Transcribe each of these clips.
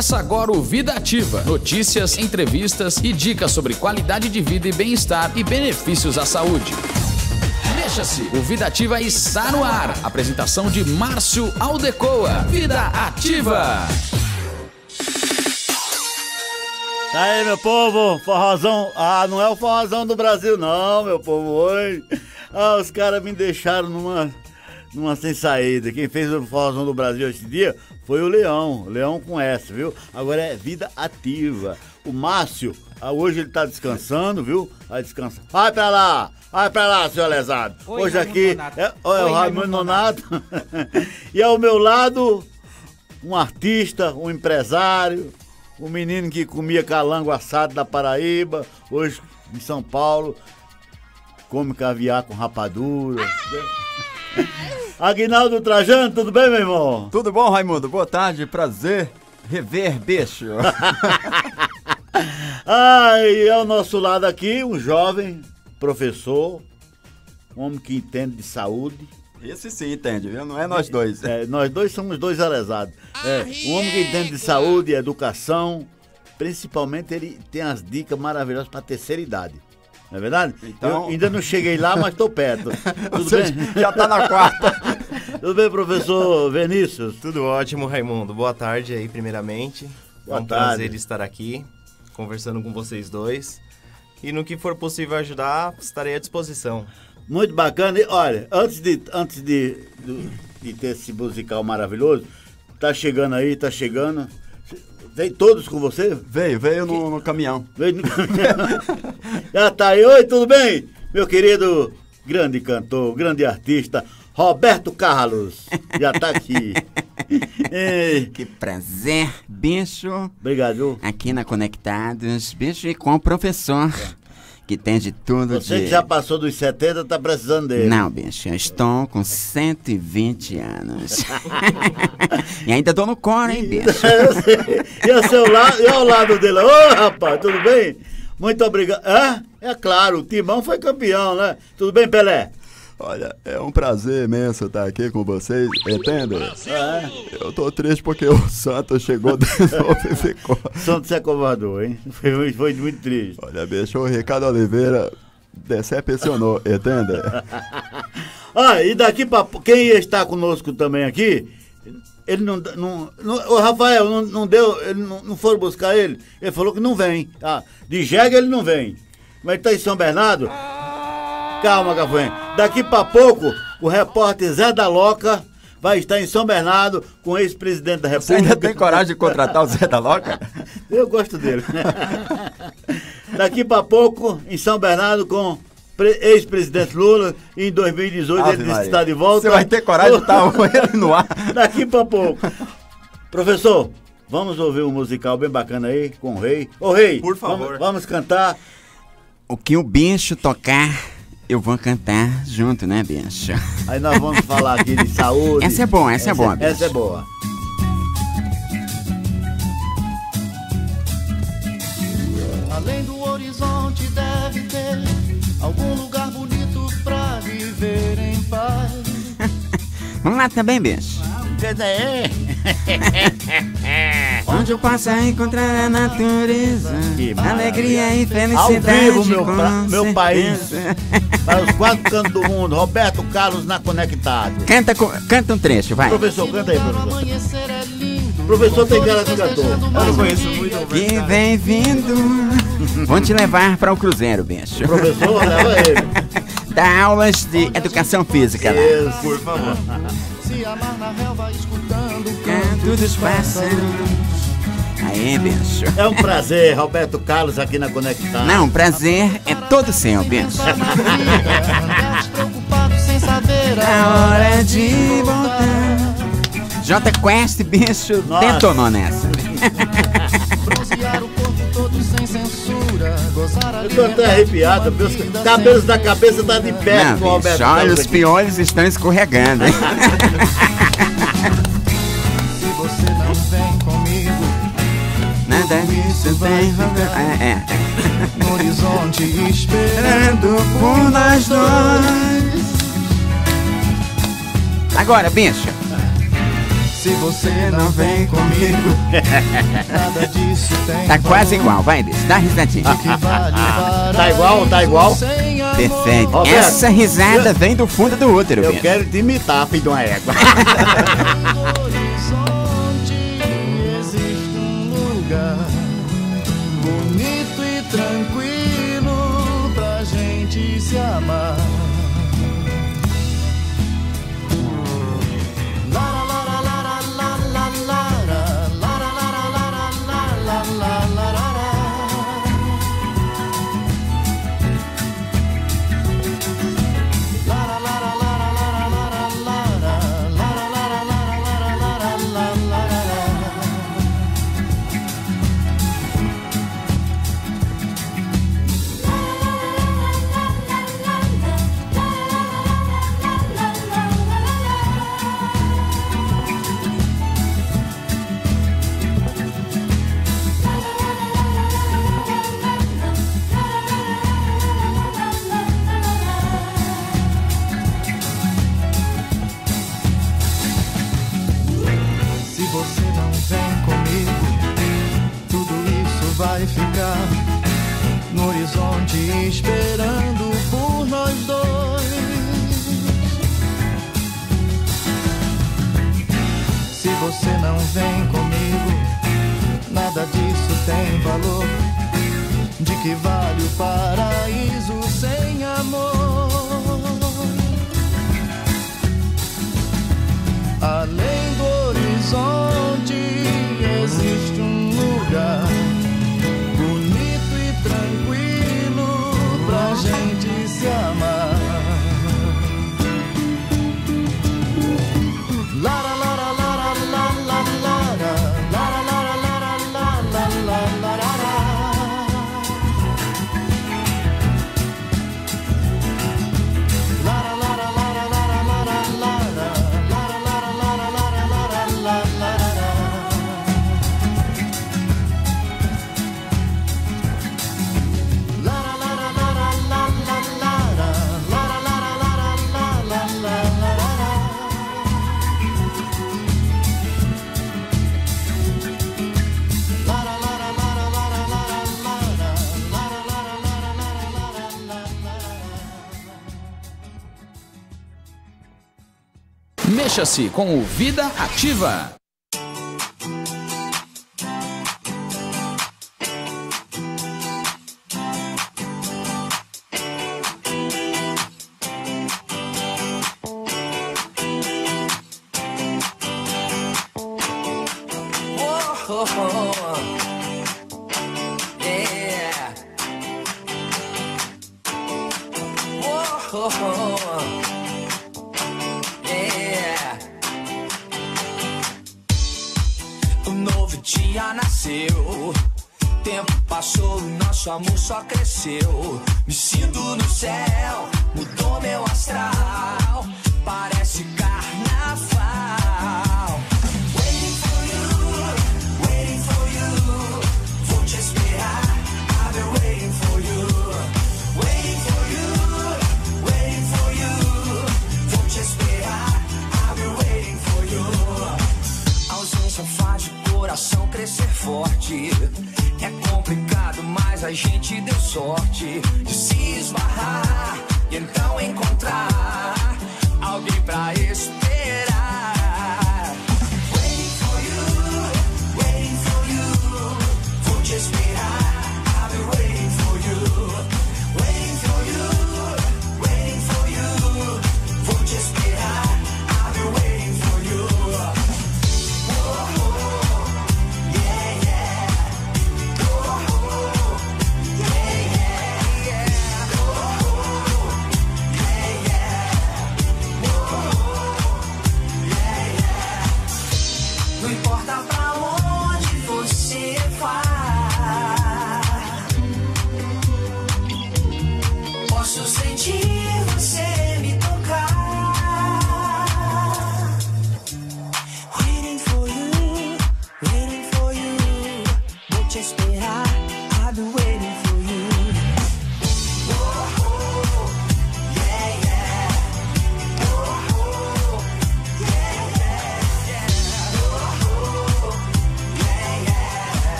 Começa agora o Vida Ativa. Notícias, entrevistas e dicas sobre qualidade de vida e bem-estar e benefícios à saúde. Mexa-se, o Vida Ativa está no ar. Apresentação de Márcio Aldecoa. Vida Ativa. Tá aí, meu povo, forrozão. Ah, não é o forrozão do Brasil não, meu povo, hoje. Ah, os caras me deixaram numa sem saída. Quem fez o forrozão do Brasil esse dia foi o Leão com S, viu? Agora é Vida Ativa. O Márcio, hoje ele tá descansando, viu? Vai descansar. Vai pra lá, senhor lesado. Oi, hoje Raimundo aqui Nonato. é o Raimundo Nonato. E ao meu lado, um artista, um empresário, um menino que comia calango assado da Paraíba, hoje em São Paulo, come caviar com rapadura. Aguinaldo Trajano, tudo bem, meu irmão? Tudo bom, Raimundo? Boa tarde, prazer rever, bicho. E ao nosso lado aqui, um jovem professor, um homem que entende de saúde. Esse sim entende, viu? Não é nós dois. Nós dois somos dois alesados. Um homem que entende de saúde e educação, principalmente ele tem as dicas maravilhosas para a terceira idade. Não é verdade? Então... Eu ainda não cheguei lá, mas estou perto. Tudo bem? Já tá na quarta. Tudo bem, professor Vinícius? Tudo ótimo, Raimundo. Boa tarde aí, primeiramente. Boa é um tarde. prazer estar aqui, conversando com vocês dois. E no que for possível ajudar, estarei à disposição. Muito bacana. E, olha, antes de ter esse musical maravilhoso, tá chegando. Vem todos com você? Veio no caminhão. Veio no caminhão. Já tá aí. Oi, tudo bem? Meu querido grande cantor, grande artista, Roberto Carlos. Já tá aqui. Que prazer, bicho. Obrigado. Aqui na Conectados, bicho, e com o professor, que tem de tudo. Você que já passou dos 70, tá precisando dele. Não, bicho, eu estou com 120 anos. E ainda tô no coro, hein, bicho? E ao lado dele? Ô, rapaz, tudo bem? Muito obrigado. É claro, o Timão foi campeão, né? Tudo bem, Pelé? Olha, é um prazer imenso estar aqui com vocês, entende? Eu tô triste porque o Santos chegou de novo e ficou. Santos se acovardou, hein? Foi muito triste. Olha, bicho, o Ricardo Oliveira decepcionou, entende? E daqui pra... Quem está conosco também aqui, ele o Rafael não deu, ele não foram buscar ele, ele falou que não vem, tá? De Jega ele não vem, mas ele tá em São Bernardo. Calma, Cafuém. Daqui pra pouco, o repórter Zé da Loca vai estar em São Bernardo com o ex-presidente da República. Você ainda tem coragem de contratar o Zé da Loca? Eu gosto dele. Daqui pra pouco, em São Bernardo, com ex-presidente Lula. Em 2018 ele disse que está de volta. Você vai ter coragem de estar com ele no ar? Daqui pra pouco. Professor, vamos ouvir um musical bem bacana aí com o Rei. Ô, Rei, por favor. Vamos cantar. O que o bicho tocar, eu vou cantar junto, né, bicho? Aí nós vamos falar aqui de saúde. Essa é boa, bicho. Essa é boa. Além do horizonte deve ter algum lugar bonito pra viver em paz. Vamos lá também, bicho. Onde eu possa encontrar a natureza, alegria e felicidade. Ao vivo, meu país. Para os 4 cantos do mundo. Roberto Carlos na Conectado. Canta um trecho, vai. Professor, canta aí, professor. Professor tem cara de cantor. Eu não conheço muito. Que vem vindo. Vou te levar para o Cruzeiro, bicho. Professor, leva ele. Dá aulas de educação física lá. Isso, por favor. Se amar na relva escutando o Canto dos pássaros. Aí, bicho. É um prazer, Roberto Carlos aqui na Conectado. Não, prazer é todo seu, bicho. despreocupado sem saber A hora de voltar. J Quest, bicho, Nossa. detonou nessa. bronzear o corpo todo sem censura, gozar a Eu tô até arrepiado, meus cabelos da cabeça tá de pé Não, com o Roberto bicho, olha, Carlos os aqui. piolhos estão escorregando, hein? Se você não vem comigo, Nada disso tem rogar. no horizonte esperando. Esperando por nós dois. Agora, bicho. Se você não vem comigo, nada disso tem. Tá quase igual, vai, Deus, dá risadinha. Tá igual, tá igual? Perfeito. Roberto, Essa risada vem do fundo do útero, Eu Bento. quero te imitar, filho de uma égua. No horizonte existe um lugar bonito e tranquilo pra gente se amar. Vai ficar no horizonte esperando por nós dois. Se você não vem comigo, nada disso tem valor. De que vale o paraíso sem amor? Além do horizonte existe um lugar bonito e tranquilo pra gente se amar. Lara, lara, lara, lara, lara, lara, lara, lara, lara, lara, Mexa-se com o Vida Ativa. Um novo dia nasceu, tempo passou e nosso amor só cresceu. Me sinto no céu, mudou meu astral, parece carnaval. Waiting for you, vou te esperar. I've been waiting for you, waiting for you, vou te esperar. I've been waiting for you. A ausência faz o coração crescer forte. É complicado, mas a gente deu sorte de se esbarrar e então encontrar alguém pra esperar. Waiting for you, vou te esperar. I've been waiting for you, waiting for you, vou te esperar. I've been waiting for you.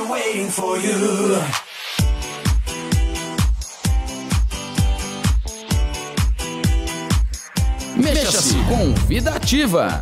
waiting for you. Mexa-se com Vida Ativa.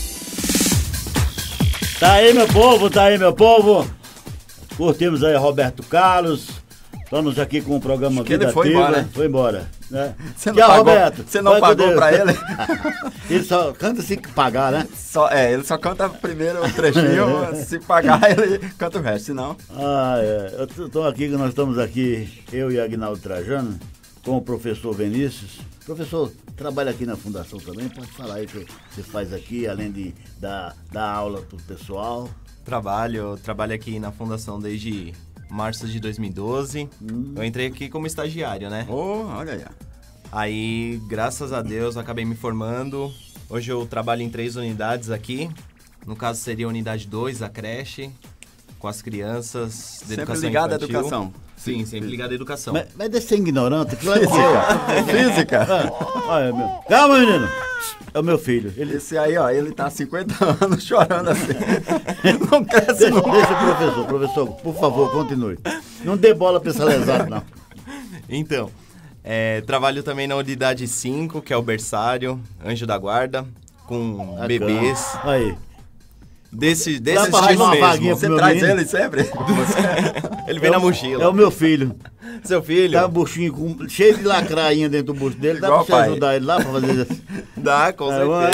Tá aí, meu povo. Curtimos aí Roberto Carlos. Estamos aqui com o programa Vida ele foi Ativa. embora, hein? Foi embora. Né? Você não Tchau, pagou, Roberto. você não Vai com pagou Deus. pra ele? Ele só canta se pagar, né? Ele só canta primeiro o trechinho, se pagar ele canta o resto, senão... Nós estamos aqui, eu e Aguinaldo Trajano, com o professor Vinícius. Professor, trabalha aqui na Fundação também, pode falar aí o que você faz aqui, além de dar aula pro pessoal. Trabalho aqui na Fundação desde março de 2012. Eu entrei aqui como estagiário, né? Olha aí. Aí, graças a Deus, acabei me formando. Hoje eu trabalho em 3 unidades aqui. No caso, seria a unidade 2, a creche, com as crianças de Sempre educação ligado à infantil. educação. Sim, sempre ligado à educação. Mas deve ser ignorante. Física. Olha, calma, menino. É o meu filho. Esse aí, ó, ele tá há 50 anos chorando assim. Não cresce Deixa o professor, por favor, continue. Não dê bola pra essa lesada, não. Então, trabalho também na unidade 5, que é o berçário, anjo da guarda, com bebês. Aí. Desse Dá pra estilo arrumar uma vaguinha mesmo. Você meu traz menino? ele sempre? Ele vem na mochila. É o meu filho. Seu filho? Tá um buchinho cheio de lacrainha dentro do bucho dele. Dá Igual pra você pai. ajudar ele lá pra fazer isso? Dá, com certeza.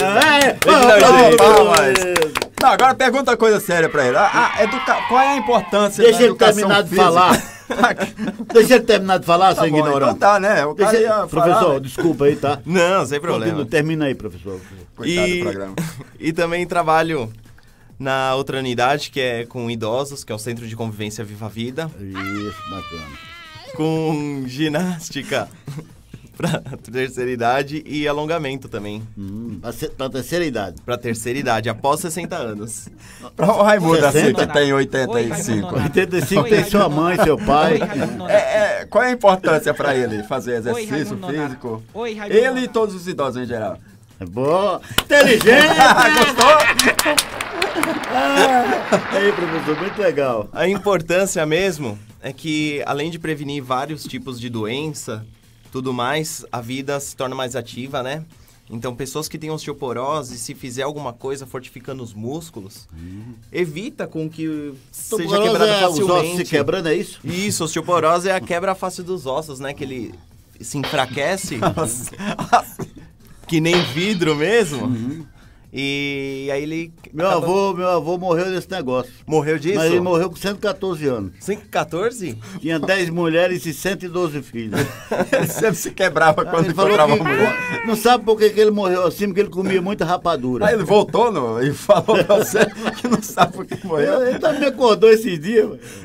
Não, agora pergunta uma coisa séria pra ele. Qual é a importância Deixa da ele educação terminar de física? falar. Deixa ele terminar de falar, seu Tá bom, ignorante. então tá, né? O cara ia Professor, falar, né? desculpa aí, tá? Não, sem problema. Continua, termina aí, professor. Coitado do programa. E também trabalho na outra unidade, que é com idosos, que é o Centro de Convivência Viva a Vida, Isso, bacana. com ginástica pra terceira idade e alongamento também, Pra terceira idade. pra terceira idade, após 60 anos. Pra o Raimundo, assim, 60? que tem 85. 85 tem sua mãe, seu pai. Qual é a importância pra ele fazer exercício Raimundo físico? Oi, Raimundo Ele e Nonato. todos os idosos em geral. É boa. Inteligente! Aí, professor, muito legal. A importância mesmo é que, além de prevenir vários tipos de doença, tudo mais, a vida se torna mais ativa, né? Então, pessoas que têm osteoporose, se fizer alguma coisa fortificando os músculos, evita com que seja Osteoporose quebrada é os ossos facilmente. se quebrando, é isso? Isso, osteoporose é a quebra fácil dos ossos, né? Que ele se enfraquece, que nem vidro mesmo. E aí ele Meu avô morreu desse negócio. morreu disso. Mas ele morreu com 114 anos. 114? Tinha 10 mulheres e 112 filhos. Ele sempre se quebrava quando Ele falou encontrava que uma mulher. não sabe por que ele morreu assim, porque ele comia muita rapadura. Aí ele voltou e falou pra você que não sabe por que morreu. Ele também me acordou esses dias.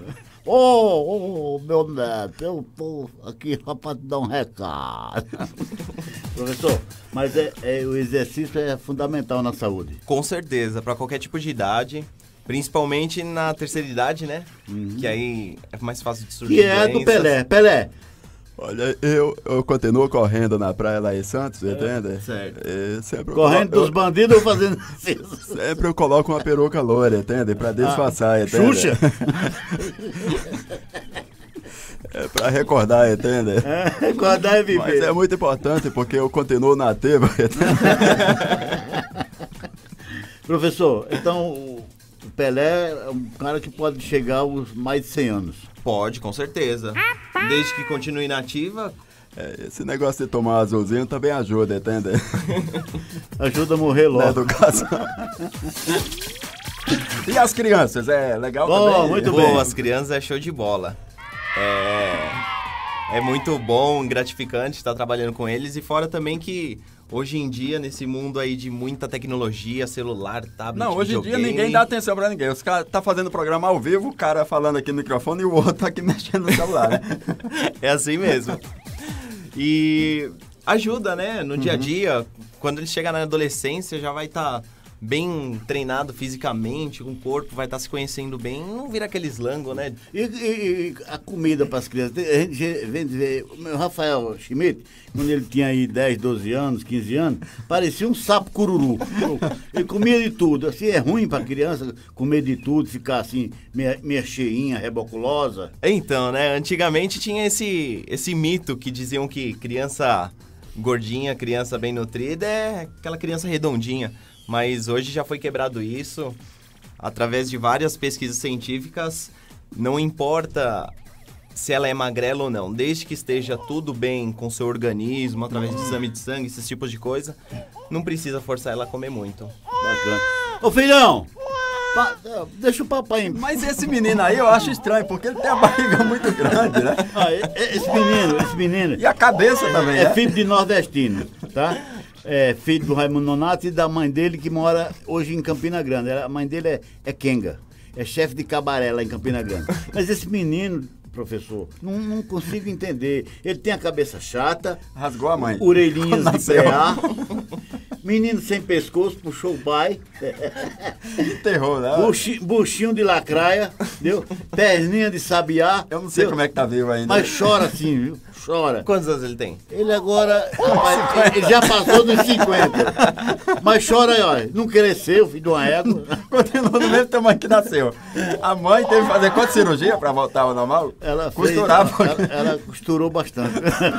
Meu neto, eu tô aqui só pra te dar um recado. Professor, mas o exercício é fundamental na saúde. Com certeza, para qualquer tipo de idade, principalmente na terceira idade, né? Que aí é mais fácil de surgir Que é do doenças. Pelé. Pelé, Olha, eu continuo correndo na praia lá em Santos, entende? certo. E sempre correndo dos bandidos ou fazendo exercício? Sempre eu coloco uma peruca loira, entende? Pra disfarçar, entende? Xuxa? É pra recordar, entende? Acordar e viver. Mas é muito importante porque eu continuo nativo, entende? Professor, então o Pelé é um cara que pode chegar aos mais de 100 anos. Pode, com certeza. Desde que continue nativa, Esse negócio de tomar azulzinho também ajuda, entende? Ajuda a morrer Na logo. educação. E as crianças, é legal Bom, também? muito pô, bem. as crianças é show de bola. É muito bom, gratificante estar trabalhando com eles. E fora também que hoje em dia, nesse mundo aí de muita tecnologia, celular, tablet, Não, hoje em dia videogame, ninguém dá atenção pra ninguém. Os caras tá fazendo programa ao vivo, o cara falando aqui no microfone e o outro aqui mexendo no celular, né? É assim mesmo. E ajuda, né? No dia a dia, quando ele chega na adolescência, já vai estar bem treinado fisicamente, com o corpo, vai estar se conhecendo bem, não vira aquele slango, né? E a comida para as crianças? A gente vem dizer, o meu Rafael Schmidt, quando ele tinha aí 10, 12 anos, 15 anos, parecia um sapo cururu. Ele comia de tudo. Assim, é ruim para criança comer de tudo, ficar assim, meia cheinha, reboculosa. Então, né, antigamente tinha esse mito que diziam que criança gordinha, criança bem nutrida é aquela criança redondinha. Mas hoje já foi quebrado isso, através de várias pesquisas científicas, não importa se ela é magrela ou não, desde que esteja tudo bem com o seu organismo, através de exame de sangue, esses tipos de coisa, não precisa forçar ela a comer muito. Bacana. Ô filhão, deixa o papai... Mas esse menino aí eu acho estranho, porque ele tem a barriga muito grande, né? Esse menino... E a cabeça também, é filho de nordestino, tá? É filho do Raimundo Nonato e da mãe dele que mora hoje em Campina Grande. A mãe dele é Kenga, é chefe de cabaré lá em Campina Grande. Mas esse menino, professor, não consigo entender. Ele tem a cabeça chata, rasgou a mãe, orelhinhas de preá, menino sem pescoço, puxou o pai. Enterrou, né? Buchinho de lacraia, entendeu? Perninha de sabiá. Eu não sei como é que tá vivo ainda. Mas chora assim, viu? Chora. Quantos anos ele tem? Ele agora, rapaz, ele já passou dos 50. Mas chora aí, olha. Não cresceu, filho de uma égua. Continuou no mesmo tamanho que nasceu. A mãe teve que fazer quanta cirurgia pra voltar ao normal? Ela costurava. Ela costurou bastante.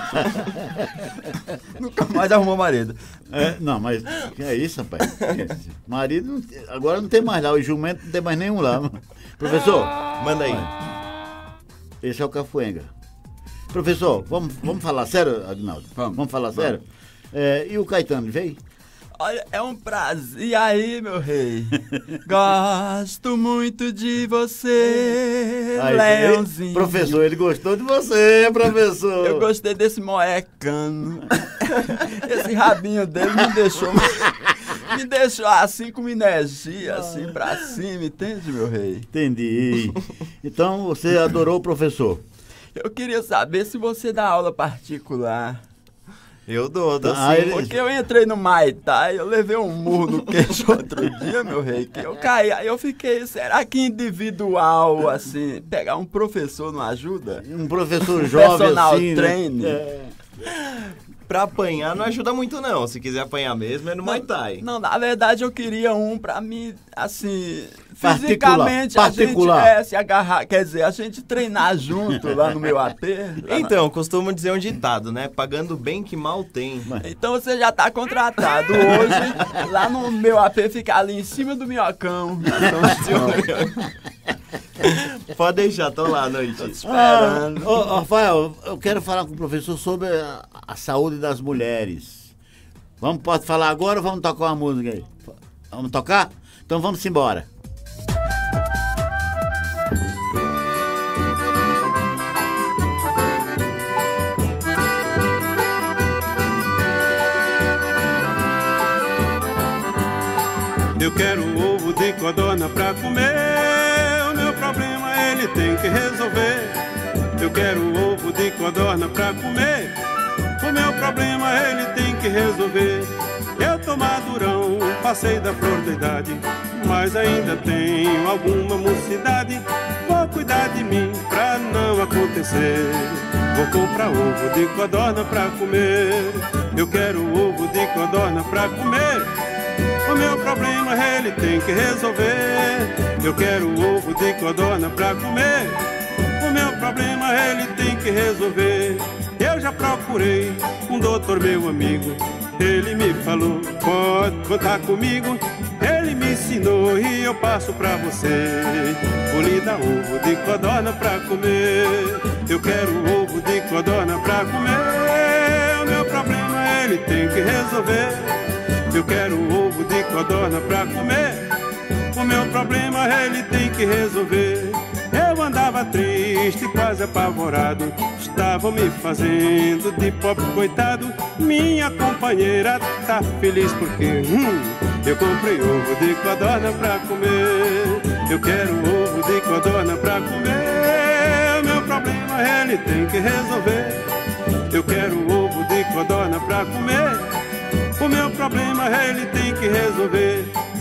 Nunca mais arrumou marido. Não, mas que é isso, rapaz? Marido, agora não tem mais lá. O jumento não tem mais nenhum lá. Professor, manda aí. Esse é o Cafuenga. Professor, vamos falar sério, Agnaldo? Vamos falar sério? E o Caetano, veio? Olha, é um prazer. E aí, meu rei? Gosto muito de você, Leãozinho. Professor, ele gostou de você, professor. Eu gostei desse moecano. Esse rabinho dele me deixou assim com energia, assim pra cima, entende, meu rei? Entendi. Então você adorou o professor? Eu queria saber se você dá aula particular. Eu dou sim. Porque eu entrei no Muay Thai, eu levei um murro no queixo outro dia, meu rei, que eu caí. Aí eu fiquei, será que individual, assim, pegar um professor não ajuda? Um professor jovem personal assim, trainer. Né? Pra apanhar não ajuda muito não, se quiser apanhar mesmo é no Muay Thai. Não, na verdade eu queria um pra mim, assim, fisicamente particular. A gente se agarrar, quer dizer, a gente treinar junto lá no meu AP. Então, costumo dizer um ditado, né? Pagando bem que mal tem. Então você já tá contratado hoje, lá no meu AP fica ali em cima do minhocão. Pode deixar, tô lá à noite. Tô te esperando. Rafael, eu quero falar com o professor sobre a saúde das mulheres. Pode falar agora ou vamos tocar uma música aí? Vamos tocar? Então vamos embora. Eu quero ovo de codorna pra comer. O meu problema ele tem que resolver. Eu quero ovo de codorna pra comer. O meu problema ele tem que resolver. Eu tô madurão, passei da flor da idade, mas ainda tenho alguma mocidade. Vou cuidar de mim pra não acontecer. Vou comprar ovo de codorna pra comer. Eu quero ovo de codorna pra comer. O meu problema ele tem que resolver. Eu quero ovo de codorna pra comer. O meu problema ele tem que resolver. Eu já procurei um doutor meu amigo. Ele me falou, pode contar comigo. Ele me ensinou e eu passo pra você. Vou lhe dar ovo de codorna pra comer. Eu quero ovo de codorna pra comer. O meu problema ele tem que resolver. Eu quero ovo de codorna pra comer. O meu problema ele tem que resolver. Eu andava triste, quase apavorado. Estavam me fazendo de pobre coitado. Minha companheira tá feliz porque eu comprei ovo de codorna pra comer. Eu quero ovo de codorna pra comer. O meu problema ele tem que resolver. Eu quero ovo de codorna pra comer. O meu problema ele tem que resolver.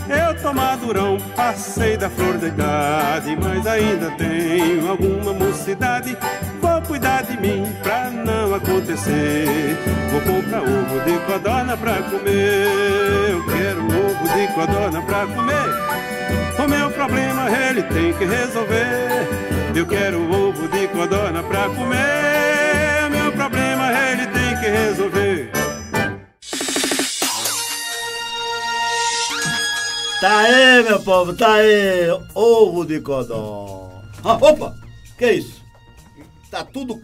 Eu tô madurão, passei da flor da idade, mas ainda tenho alguma mocidade. Vou cuidar de mim pra não acontecer. Vou comprar ovo de codorna pra comer. Eu quero ovo de codorna pra comer. O meu problema ele tem que resolver. Eu quero ovo de codorna pra comer. O meu problema ele tem que resolver. Tá aí, meu povo, tá aí. Ovo de codorna. Ah, opa, que é isso? Tá tudo...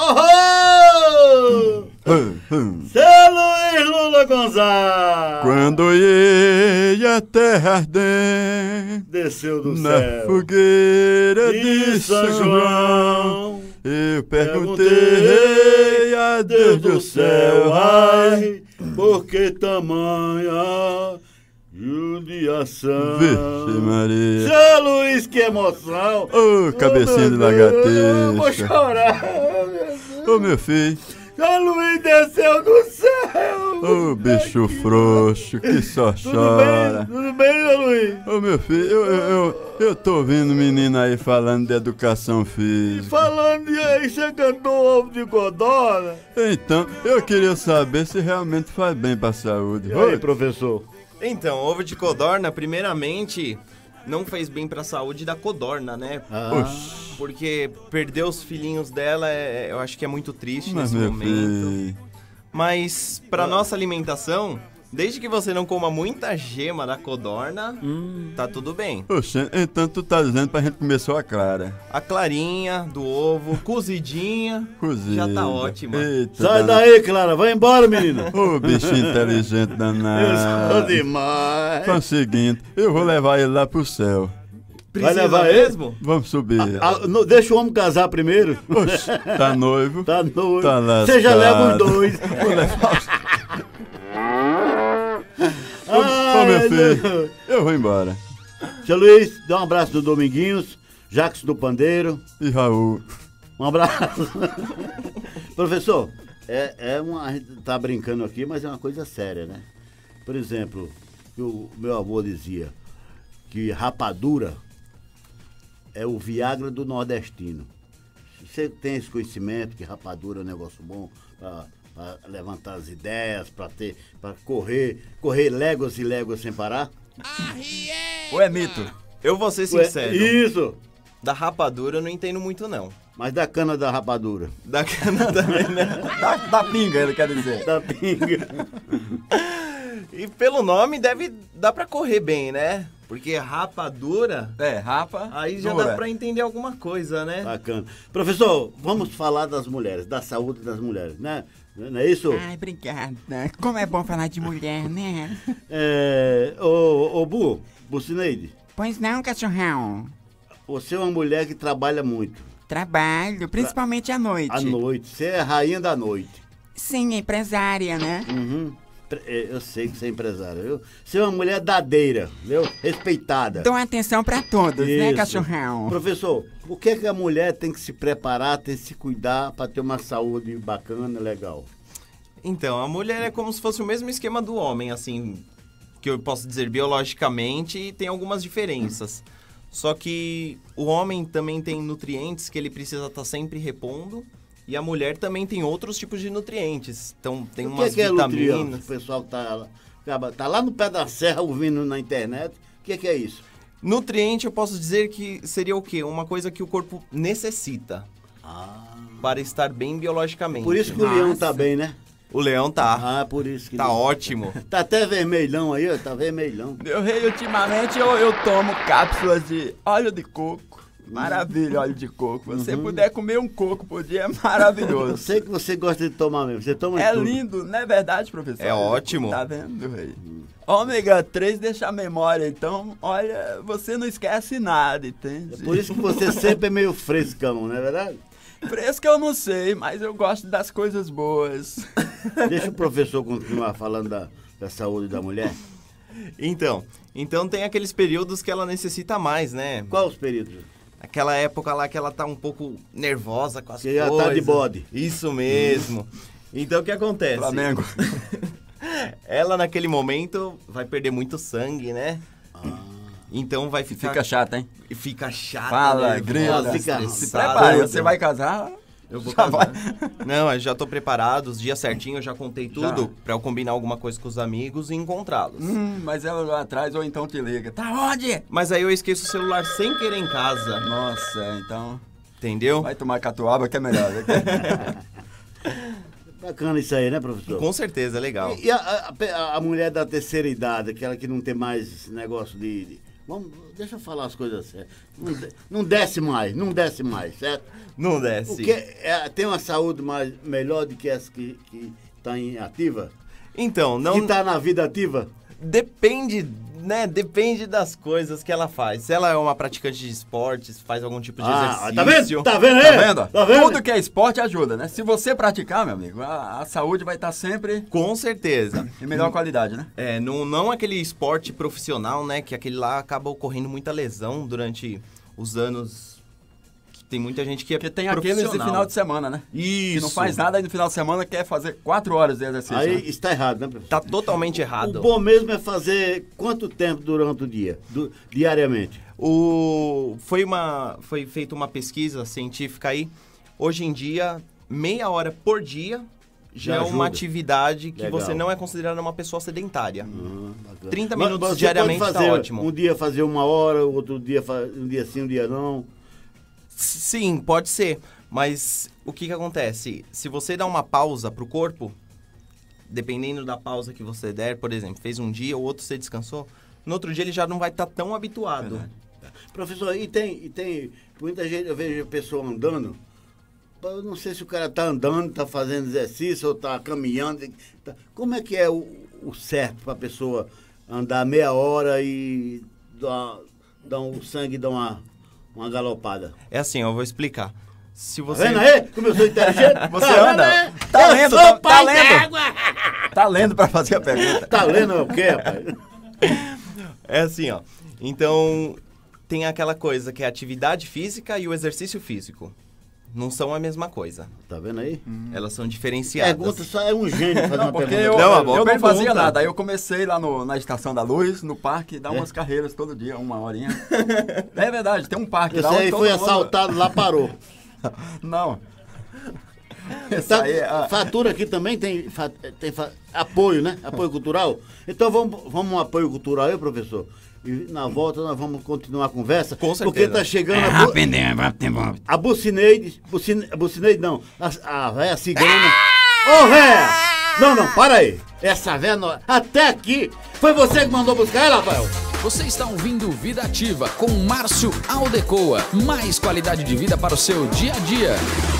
Oh! Seu Luiz Lula Gonzaga! Quando ia a terra ardente, Desceu do na céu fogueira de São João, eu perguntei a Deus do céu, ai, por que tamanha judiação? Vixe Maria, Seu Luiz, que emoção! ô cabecinha de Eu vou lagartixa, chorar! ô meu filho, Seu Luiz desceu do céu! ô bicho frouxo, que só chora. Tudo bem, seu Luiz? Ô meu filho, eu tô ouvindo um menino aí falando de educação física. Falando de aí, você cantou ovo de codorna? Então, eu queria saber se realmente faz bem pra saúde. E aí, professor? Então, ovo de codorna, primeiramente, não fez bem pra saúde da codorna, né? Oxi. Porque perder os filhinhos dela, eu acho que é muito triste Mas nesse meu momento. filho, Mas, pra nossa alimentação, desde que você não coma muita gema da codorna, tá tudo bem. oxe, então tu tá dizendo pra gente comer só a clara. A clarinha do ovo, cozidinha, Cozida. já tá ótima. Eita, Sai danado. daí, Clara, vai embora, menina. Ô bichinho inteligente Eu sou danado. demais. Faz o seguinte, eu vou levar ele lá pro céu. Precisa levar ele? mesmo? Vamos subir. Deixa o homem casar primeiro. Oxe, tá noivo? Tá noivo. Tá lascado. Você já leva os dois. Ô meu filho, eu vou embora. Seu Luiz, dá um abraço do Dominguinhos, Jacques do Pandeiro. E Raul? Um abraço. Professor, a gente tá brincando aqui, mas é uma coisa séria, né? Por exemplo, o meu avô dizia que rapadura é o Viagra do nordestino. Você tem esse conhecimento que rapadura é um negócio bom para levantar as ideias, para correr léguas e léguas sem parar? Ou é mito? Eu vou ser sincero, Isso! da rapadura eu não entendo muito não. Mas da cana da rapadura. Da cana também, né? Da pinga, ele quer dizer. Da pinga. E pelo nome dá pra correr bem, né? Porque rapadura, É, rapa. aí já dura. dá pra entender alguma coisa, né? Bacana. Professor, vamos falar das mulheres, da saúde das mulheres, né? Não é isso? Ai, obrigada. Como é bom falar de mulher, né? Ô, Bucineide, Pois não, cachorrão. você é uma mulher que trabalha muito. Trabalho, principalmente à noite. À noite. Você é a rainha da noite. Sim, empresária, né? Uhum. Eu sei que você é empresária, viu? Você é uma mulher dadeira, viu? Respeitada. Dou atenção pra todos, né, Isso. cachorrão? Professor, o que é que a mulher tem que se preparar, tem que se cuidar para ter uma saúde bacana, legal? Então, a mulher é como se fosse o mesmo esquema do homem, assim, que eu posso dizer biologicamente, e tem algumas diferenças. Só que o homem também tem nutrientes que ele precisa estar sempre repondo, e a mulher também tem outros tipos de nutrientes. Então, tem umas O que é nutriente? vitaminas. O pessoal que tá lá no pé da serra ouvindo na internet, o que é isso? Nutriente, eu posso dizer que seria o quê? Uma coisa que o corpo necessita para estar bem biologicamente. Por isso que o leão tá bem, né? O leão tá. Por isso que Tá ótimo. Tá até vermelhão aí, ó, tá vermelhão. Meu rei, ultimamente eu tomo cápsulas de óleo de coco. Maravilha, óleo de coco. Se você puder comer um coco por dia, é Eu maravilhoso. sei que você gosta de tomar mesmo, você toma É tudo. lindo, não é verdade, professor? É ótimo. Tá vendo, rei? Ômega 3 deixa a memória, então, olha, você não esquece nada, entende? Por isso que você sempre é meio frescão, não é verdade? Fresco eu não sei, mas eu gosto das coisas boas. Deixa o professor continuar falando da saúde da mulher. Então tem aqueles períodos que ela necessita mais, né? Qual os períodos? Aquela época lá que ela tá um pouco nervosa com as Que já coisas. tá de bode. Isso mesmo. Então o que acontece? Flamengo. Ela naquele momento vai perder muito sangue, né? Então vai ficar... Fica chato, hein? Fica chato. Fala, nervosa, grita, se estressada. prepare, você vai casar... Eu vou casar. Não, eu já tô preparado, os dias certinho, eu já contei tudo pra eu combinar alguma coisa com os amigos e encontrá-los. Mas ela lá atrás ou então te liga. Tá onde? Mas aí eu esqueço o celular sem querer em casa. Nossa, então... Entendeu? Vai tomar catuaba que é melhor. Bacana isso aí, né, professor? Com certeza, é legal. E a mulher da terceira idade, aquela que não tem mais esse negócio Vamos, deixa eu falar as coisas certas. Não desce mais, certo? Não desce. Porque tem uma saúde melhor do que essa que está em ativa? Então, não... Que está na vida ativa? Depende, né? Depende das coisas que ela faz. Se ela é uma praticante de esportes, faz algum tipo de exercício... Tá vendo? Tá vendo aí? Tá vendo? Tudo que é esporte ajuda, né? Se você praticar, meu amigo, a saúde vai estar sempre... Com certeza. Em melhor qualidade, né? Não aquele esporte profissional, né? Que aquele lá acaba ocorrendo muita lesão durante os anos... Tem muita gente que é porque tem aqueles de final de semana, né? Isso. Que não faz nada aí no final de semana, quer fazer 4 horas de exercício. Aí né? está errado, né, professor? Tá totalmente errado. O bom mesmo é fazer quanto tempo durante o dia? Diariamente? Foi feita uma pesquisa científica aí. Hoje em dia, meia hora por dia já é uma atividade que você não é considerada uma pessoa sedentária. 30 minutos diariamente tá ótimo. Um dia fazer 1 hora, outro dia um dia sim, um dia não. Sim, pode ser. Mas o que acontece? Se você dá uma pausa pro corpo, dependendo da pausa que você der, por exemplo, fez um dia, o outro você descansou, no outro dia ele já não vai estar tão habituado. Verdade. Professor, e tem muita gente, eu vejo a pessoa andando, eu não sei se o cara tá andando, tá fazendo exercício ou tá caminhando. Como é que é o certo para a pessoa andar meia hora e dar o sangue dar uma galopada? É assim, eu vou explicar. Se você... Tá vendo aí? Como eu sou inteligente? Você anda? Tá lendo, tá lendo. Tá lendo pra fazer a pergunta. Tá lendo o quê, rapaz? É assim, ó. Então, tem aquela coisa que é a atividade física e o exercício físico. Não são a mesma coisa. Tá vendo aí? Elas são diferenciadas. Pergunta só é um gênio fazer uma porque pergunta. Eu não fazia nada. Aí eu comecei lá na Estação da Luz, no parque, dar umas carreiras todo dia, 1 horinha. É verdade, tem um parque lá. Esse aí foi assaltado, lá parou. Não. Fatura aqui também tem apoio, né? Apoio cultural. Então vamos um apoio cultural aí, professor. E na volta nós vamos continuar a conversa. Com certeza. Porque tá chegando a Bucineide não, a véia cigana. Ô, véia! Não, para aí. Essa véia, até aqui, foi você que mandou buscar ela, Rafael? Você está ouvindo Vida Ativa com Márcio Aldecoa. Mais qualidade de vida para o seu dia a dia.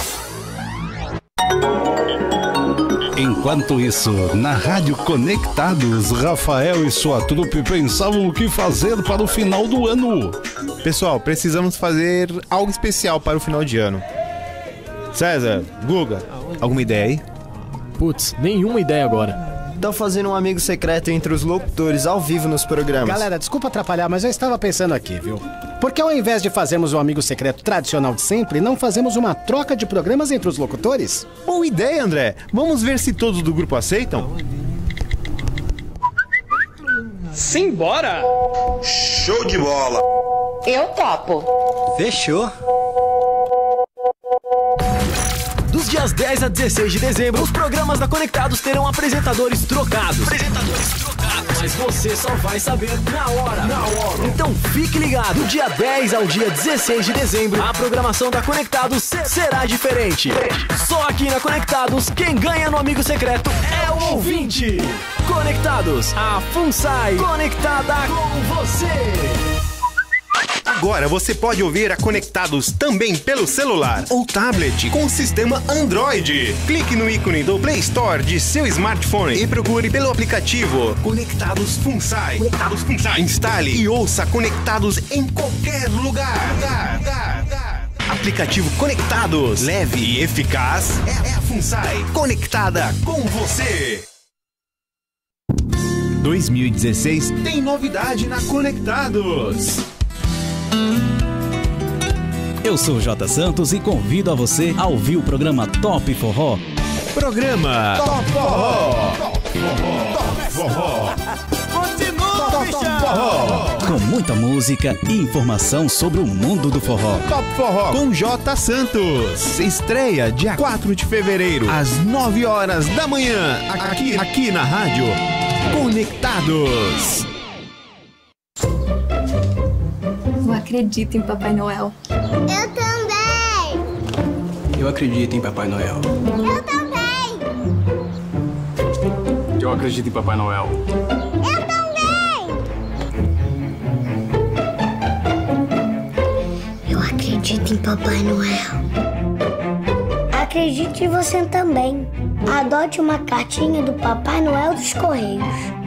Enquanto isso, na Rádio Conectados, Rafael e sua trupe pensavam o que fazer para o final do ano. Pessoal, precisamos fazer algo especial para o final de ano. César, Guga, alguma ideia aí? Putz, nenhuma ideia agora. Estão fazendo um amigo secreto entre os locutores ao vivo nos programas. Galera, desculpa atrapalhar, mas eu estava pensando aqui, viu? Porque ao invés de fazermos um amigo secreto tradicional de sempre, não fazemos uma troca de programas entre os locutores? Boa ideia, André. Vamos ver se todos do grupo aceitam? Simbora! Show de bola! Eu topo. Fechou. Dos dias 10 a 16 de dezembro, os programas da Conectados terão apresentadores trocados. Mas você só vai saber na hora. Então fique ligado. Do dia 10 ao dia 16 de dezembro, a programação da Conectados será diferente. Só aqui na Conectados, quem ganha no Amigo Secreto é o ouvinte. Conectados, a FUNSAI conectada com você. Agora você pode ouvir a Conectados também pelo celular ou tablet com sistema Android. Clique no ícone do Play Store de seu smartphone e procure pelo aplicativo Conectados FUNSAI. Instale e ouça Conectados em qualquer lugar. Aplicativo Conectados, leve e eficaz. É a FUNSAI conectada com você. 2016 tem novidade na Conectados. Eu sou o J. Santos e convido a você a ouvir o programa Top Forró. Programa Top Forró. Continua, bichão! com muita música e informação sobre o mundo do forró. Top Forró com J. Santos. Estreia dia 4 de fevereiro, às 9 horas da manhã, aqui na rádio Conectados. Eu acredito em Papai Noel. Eu também. Eu acredito em Papai Noel. Eu também. Eu acredito em Papai Noel. Eu também. Eu acredito em Papai Noel. Acredite em você também. Adote uma cartinha do Papai Noel dos Correios.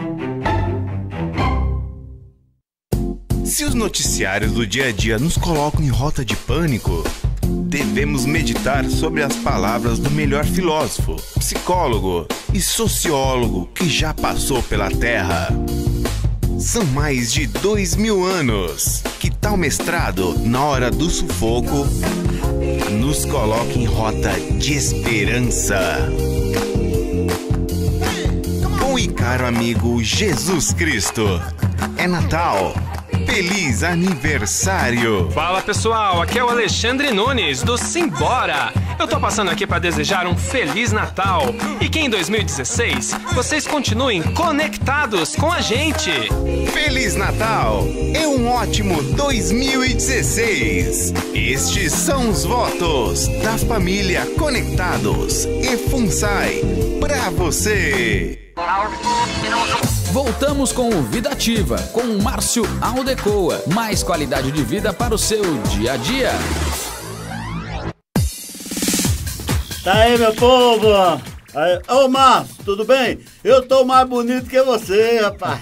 Se os noticiários do dia a dia nos colocam em rota de pânico, devemos meditar sobre as palavras do melhor filósofo, psicólogo e sociólogo que já passou pela Terra. São mais de 2000 anos que tal mestrado, na hora do sufoco, nos coloca em rota de esperança. Bom e caro amigo Jesus Cristo, é Natal. Feliz aniversário! Fala pessoal, aqui é o Alexandre Nunes do Simbora. Eu tô passando aqui para desejar um Feliz Natal e que em 2016 vocês continuem conectados com a gente. Feliz Natal e um ótimo 2016. Estes são os votos da família Conectados e FUNSAI pra você. Voltamos com o Vida Ativa, com o Márcio Aldecoa. Mais qualidade de vida para o seu dia a dia. Tá aí, meu povo. Aí. Ô, Márcio, tudo bem? Eu tô mais bonito que você, rapaz.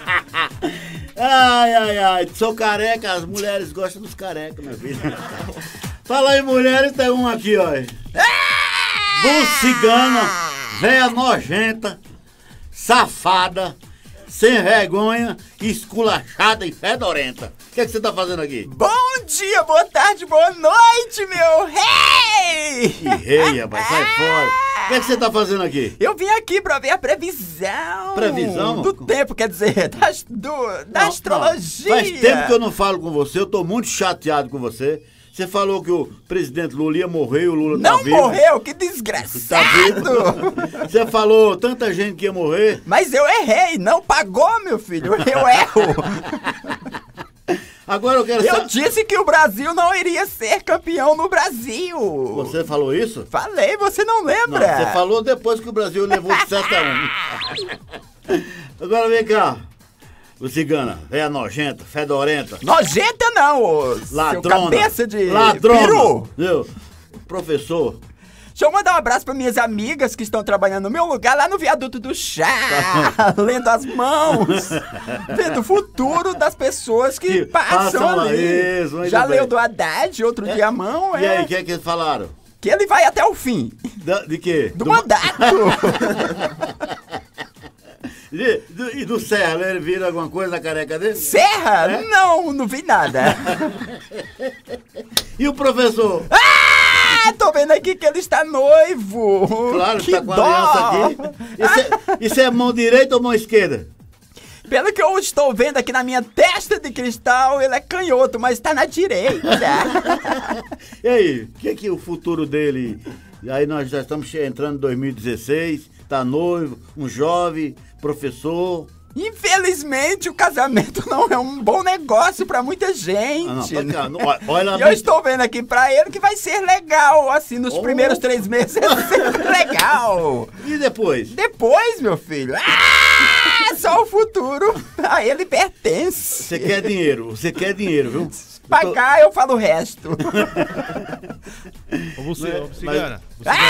Ai. Sou careca, as mulheres gostam dos carecas, meu filho. Fala aí, mulheres, tem um aqui, ó. Bucigana, véia nojenta, safada, sem vergonha, esculachada e fedorenta. O que você tá fazendo aqui? Bom dia, boa tarde, boa noite, meu rei! Que rei, rapaz, sai fora. O que você tá fazendo aqui? Eu vim aqui pra ver a previsão. Previsão? Do tempo, quer dizer, da astrologia. Faz tempo que eu não falo com você, eu tô muito chateado com você. Você falou que o presidente Lula ia morrer e o Lula tá vivo. Não morreu, que desgraçado! Tá vivo. Você falou tanta gente que ia morrer. Mas eu errei, não pagou, meu filho. Eu erro. Agora eu quero saber. Eu disse que o Brasil não iria ser campeão no Brasil. Você falou isso? Falei, você não lembra? Não, você falou depois que o Brasil levou de 7-1. Agora vem cá. O cigana, véia nojenta, fedorenta. Nojenta não, ô ladrona. Cabeça de ladrona. peru. Viu? Professor. Deixa eu mandar um abraço para minhas amigas que estão trabalhando no meu lugar lá no viaduto do chá, lendo as mãos, vendo o futuro das pessoas que passam ali. Isso, já leu do Haddad, outro dia a mão. E aí, o que é que eles falaram? Que ele vai até o fim. De quê? Do mandato. E do Serra, ele vira alguma coisa na careca dele? Serra? É? Não vi nada. E o professor? Tô vendo aqui que ele está noivo. Claro, que tá com a aliança aqui. Isso é mão direita ou mão esquerda? Pelo que eu estou vendo aqui na minha testa de cristal, ele é canhoto, mas está na direita. E aí, o que é o futuro dele? E aí nós já estamos entrando em 2016, tá noivo, um jovem, professor. Infelizmente, o casamento não é um bom negócio pra muita gente. Olha, e eu estou vendo aqui pra ele que vai ser legal, assim, nos primeiros 3 meses é sempre legal. E depois? Depois, meu filho, só o futuro a ele pertence. Você quer dinheiro, viu? Pagar, eu falo o resto. Cigana.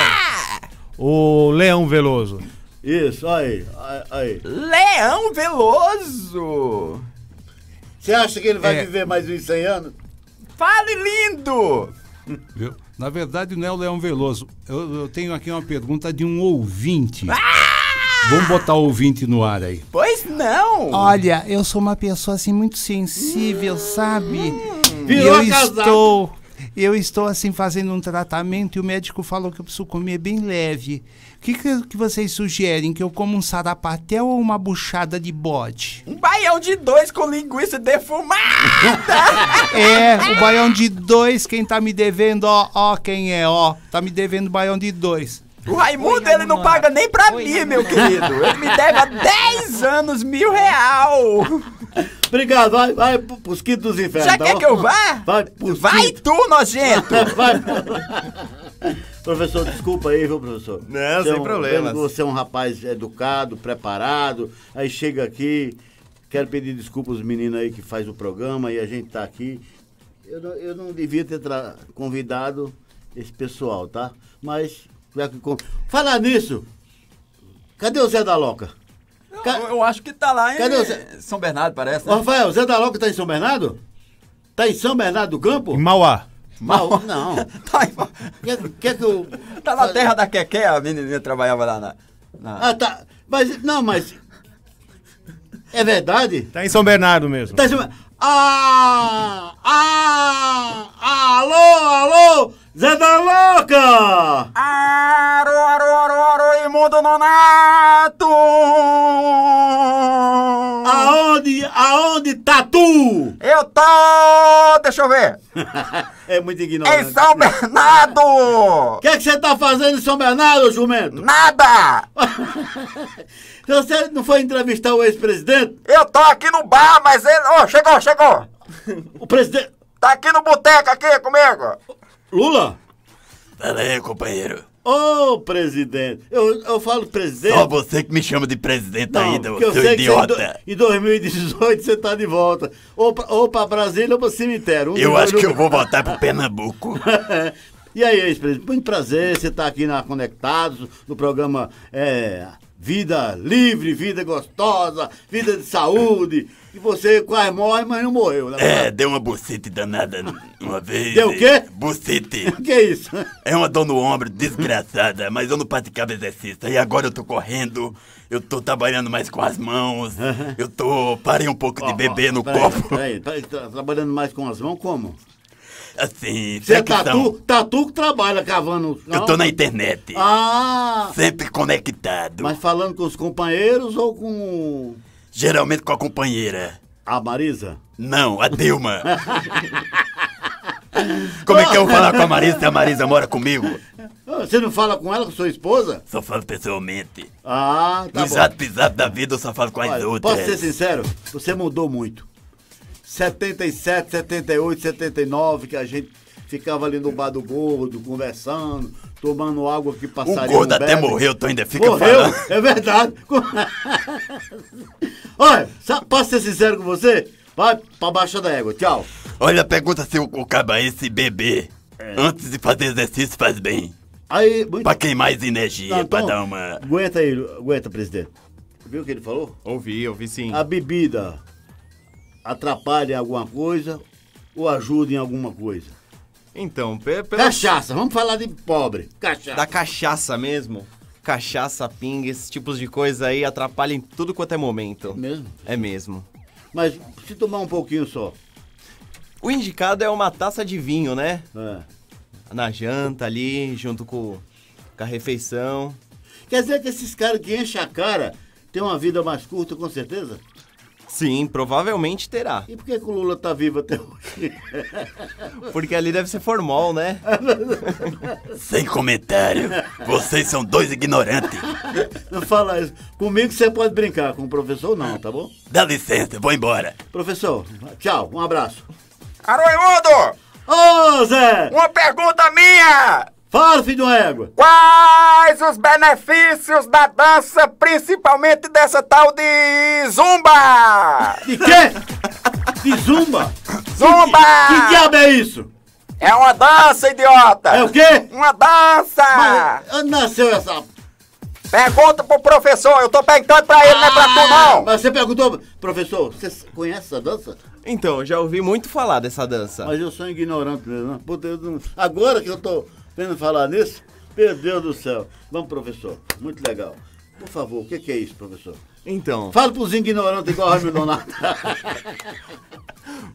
O Leão Veloso. Isso, aí. Leão Veloso! Você acha que ele vai viver mais uns 100 anos? Fale, lindo! Viu? Na verdade, não é o Leão Veloso. Eu tenho aqui uma pergunta de um ouvinte. Vamos botar o ouvinte no ar aí. Pois não! Olha, eu sou uma pessoa assim muito sensível, sabe? Virou eu eu estou assim fazendo um tratamento e o médico falou que eu preciso comer bem leve. O que vocês sugerem? Que eu como um sarapatel ou uma buchada de bode? Um baião de 2 com linguiça defumada! O baião de 2, quem tá me devendo, ó quem é, ó. Tá me devendo baião de 2. O Raimundo, ele não paga nem pra mim, meu querido. Ele me deve há 10 anos R$1.000. Obrigado, vai pros quintos dos infernos. Já quer que eu vá? Vai tu, nojento! Vai. Professor, desculpa aí, viu, professor? Não, sem problemas. Você é um rapaz educado, preparado, aí chega aqui, quero pedir desculpas aos meninos aí que faz o programa e a gente tá aqui. Eu não devia ter convidado esse pessoal, tá? Mas, falar nisso, cadê o Zé da Loca? Eu acho que tá lá em São Bernardo, parece, né? Rafael, o Zé da Loca tá em São Bernardo? Tá em São Bernardo do Campo? Em Mauá. Não. Quer que eu... Tá na terra da Quequé, a menina trabalhava lá na... Ah, tá. Mas... É verdade? Tá em São Bernardo mesmo. Tá em São Bernardo. Alô, Zé da Loca! Aro, imundo nonato! Aonde tá tu? Eu tô... Deixa eu ver. É muito ignorante. Em São Bernardo! O que você tá fazendo em São Bernardo, jumento? Nada! Você não foi entrevistar o ex-presidente? Eu tô aqui no bar, mas ele... Chegou! O presidente... Tá aqui no boteco, aqui comigo. Lula? Fala aí, companheiro. Ô, presidente. Eu falo presidente... Só você que me chama de presidente ainda, eu seu sei idiota. Que em 2018 você tá de volta. Ou pra Brasília ou pro cemitério. Eu acho que eu vou voltar pro Pernambuco. E aí, ex-presidente, muito prazer, você tá aqui na Conectados, no programa Vida Livre, Vida Gostosa, Vida de Saúde. E você quase morre, mas não morreu, né? Deu uma bucite danada uma vez. Deu o quê? Bucite. O que é isso? É uma dor no ombro desgraçada, mas eu não praticava exercício. E agora eu tô correndo, eu tô trabalhando mais com as mãos, parei um pouco de beber no copo. Peraí, tá trabalhando mais com as mãos, como? Assim, você é tatu que trabalha cavando... Eu tô na internet. Sempre conectado. Mas falando com os companheiros ou com... Geralmente com a companheira. A Marisa? Não, a Dilma. Como é que eu vou falar com a Marisa se a Marisa mora comigo? Você não fala com ela, com sua esposa? Só falo pessoalmente. Tá no zap da vida eu só falo com as outras. Posso ser sincero? Você mudou muito. 77, 78, 79, que a gente ficava ali no bar do Gordo, conversando, tomando água que passaria. O Gordo até morreu, tu ainda fica falando. Morreu, é verdade. Olha, posso ser sincero com você? Vai pra baixo da égua, tchau. Olha, pergunta se o cabaense beber antes de fazer exercício faz bem. Aí, pra queimar mais energia, pra dar uma... Aguenta, presidente. Viu o que ele falou? Ouvi sim. A bebida atrapalha em alguma coisa ou ajuda em alguma coisa? Então, Cachaça, vamos falar de pobre. Cachaça. Da cachaça mesmo. Cachaça, pinga, esses tipos de coisa aí atrapalham em tudo quanto é momento. Mesmo? É mesmo. Mas se tomar um pouquinho só. O indicado é uma taça de vinho, né? Na janta ali, junto com a refeição. Quer dizer que esses caras que enchem a cara têm uma vida mais curta, com certeza? Sim, provavelmente terá. E por que o Lula tá vivo até hoje? Porque ali deve ser formol, né? Sem comentário. Vocês são dois ignorantes. Não fala isso. Comigo você pode brincar, com o professor não, tá bom? Dá licença, vou embora. Professor, tchau, um abraço. Aroimundo! Ô, Zé! Uma pergunta minha! Fala, filho de uma égua! Quais os benefícios da dança, principalmente dessa tal de zumba? De quê? De zumba? Zumba! Que diabo é isso? É uma dança, idiota! É o quê? Uma dança! Mas nasceu essa... Pergunta pro professor, eu tô perguntando pra ele, não é pra tu não! Mas você perguntou... Professor, você conhece essa dança? Então, já ouvi muito falar dessa dança. Mas eu sou ignorante mesmo, né? Agora que eu tô... vendo falar nisso? Meu Deus do céu. Vamos, professor. Muito legal. Por favor, o que é isso, professor? Então... Fala pros ignorantes igual a Raimundo Donato.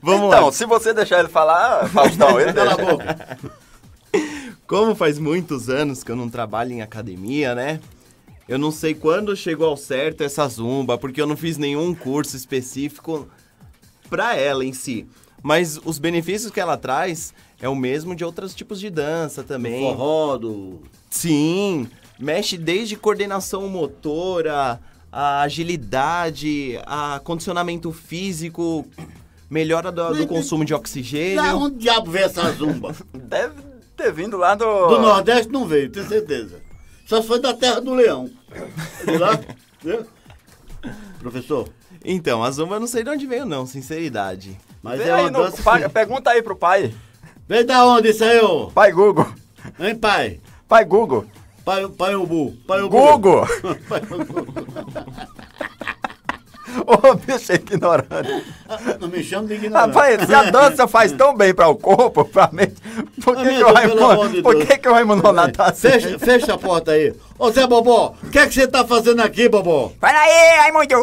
Vamos então, lá. se você deixar ele falar, Faustão, ele Cala a deixa. boca. Como faz muitos anos que eu não trabalho em academia, né? Eu não sei quando chegou ao certo essa zumba, porque eu não fiz nenhum curso específico pra ela em si. Mas os benefícios que ela traz é o mesmo de outros tipos de dança também. Do forró, do... Sim, mexe desde coordenação motora, a agilidade, a condicionamento físico, melhora do consumo de oxigênio. Da onde diabo veio essa zumba? Deve ter vindo lá do... Do Nordeste não veio, tenho certeza. Só foi da terra do leão. De lá, viu? Professor. Então, a zumba eu não sei de onde veio não, sinceridade. Mas Vem é aí uma no dança pai, que... pergunta aí pro pai. Veio da onde isso aí, ô? Pai Google. Hein, pai? Pai Google. Pai Ubu. Pai Ubu. Google. Pai Ubu. Ô, bicho ignorante. Não me chama de ignorante. Rapaz, se a dança faz tão bem para o corpo, pra mente, por que o Raimundo Nonato tá assim? Fecha a porta aí. Ô, Zé Bobó, o que é que você tá fazendo aqui, Bobó? Fala aí, Raimundo.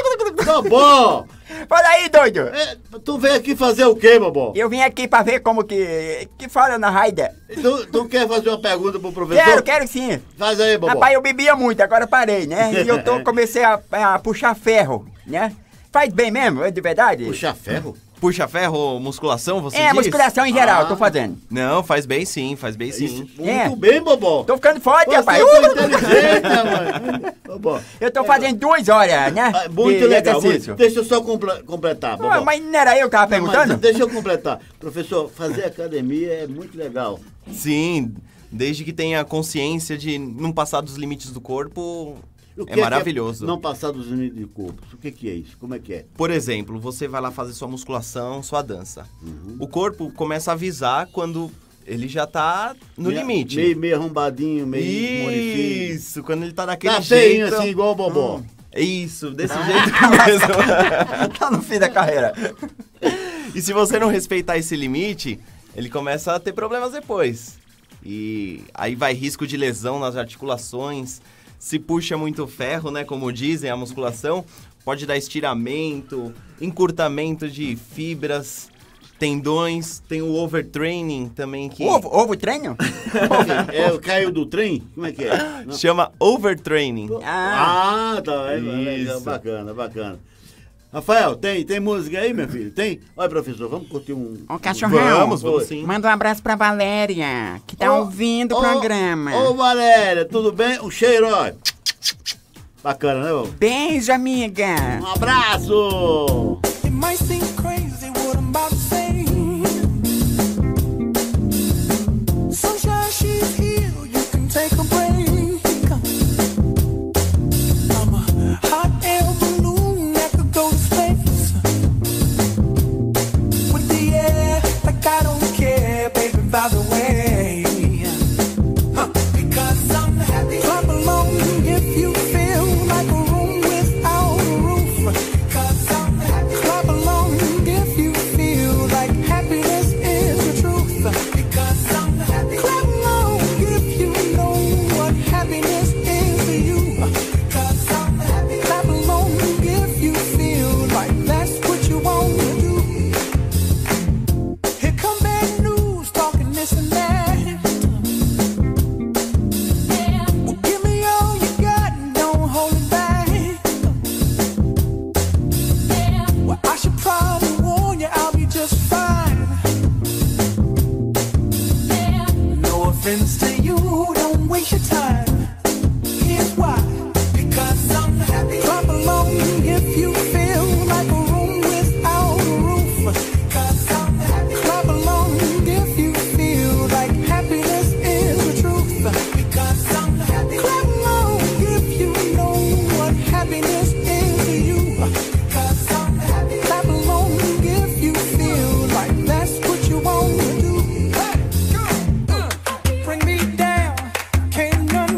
Bobó! Fala aí, doido. Tu veio aqui fazer o quê, Bobó? Eu vim aqui pra ver como que fala na raida. Tu quer fazer uma pergunta pro professor? Quero sim. Faz aí, Bobó. Rapaz, eu bebia muito, agora parei, né? E comecei a puxar ferro, né? Faz bem mesmo, é de verdade? Puxar ferro? Puxa ferro, musculação, você diz? Musculação em geral, eu tô fazendo. Não, faz bem sim, faz bem sim. Muito bem, Bobó. Tô ficando forte, Você rapaz. foi inteligente, rapaz. Bobó. Eu tô fazendo 2 horas, né? Muito de legal. exercício. Deixa eu só completar, Bobó. Mas não era eu que tava perguntando? Mas deixa eu completar. Professor, fazer academia é muito legal. Sim, desde que tenha consciência de não passar dos limites do corpo... É maravilhoso. Não passar dos limites do corpo. O que é isso? Como é que é? Por exemplo, você vai lá fazer sua musculação, sua dança. O corpo começa a avisar quando ele já tá no limite. Meio arrombadinho, meio morifinho. Isso, quando ele tá daquele jeito. jeito. Assim, igual o Bobó. Isso, desse jeito mesmo. Tá no fim da carreira. E se você não respeitar esse limite, ele começa a ter problemas depois. E aí vai risco de lesão nas articulações. Se puxa muito ferro, né, como dizem, a musculação, pode dar estiramento, encurtamento de fibras, tendões, tem o overtraining também que... Ovo treino? Caiu do trem? Como é que é? Não. Chama overtraining. Tá, legal, bacana. Rafael, tem música aí, meu filho? Tem? Olha, professor, vamos curtir um... Ô, cachorrão. Vamos sim. Manda um abraço pra Valéria, que tá ouvindo o programa. Ô, Valéria, tudo bem? O cheiro, ó. Bacana, né, vô? Beijo, amiga. Um abraço! By the way, because I'm happy. Clap along if you feel like a room without a roof. Because I'm happy. Clap along if you feel like happiness is the truth. Because I'm happy. Clap along if you know what happiness is to you. Because I'm happy. Clap along if you feel like that's what you want to do. Here come bad news talking this and that. Well, give me all you got and don't hold it back. Well, I should probably warn you, I'll be just fine. No offense to you, don't waste your time. Here's why. Because I'm happy. Clap along if you feel like a room without a roof. Because I'm happy. Clap along if you feel like happiness is the truth. Because I'm happy. Clap along if you know what happiness is to you. Because I'm happy. Clap along if you feel like that's what you want to do. Hey, go. Bring me down, can't none